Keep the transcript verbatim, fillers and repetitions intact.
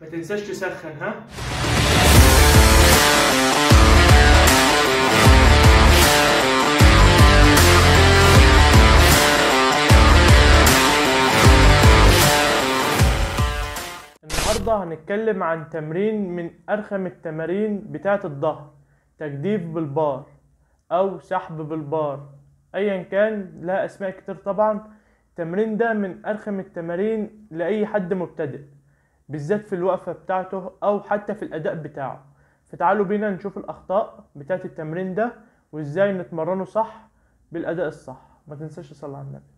ما تنساش تسخن. ها النهارده هنتكلم عن تمرين من ارخم التمارين بتاعه الظهر، تجديف بالبار او سحب بالبار، ايا كان لها اسماء كتير طبعا. التمرين ده من ارخم التمارين لاي حد مبتدئ، بالذات في الوقفه بتاعته او حتى في الاداء بتاعه. فتعالوا بينا نشوف الاخطاء بتاعه التمرين ده وازاي نتمرنه صح بالاداء الصح. ما تنساش تصلي على النبي.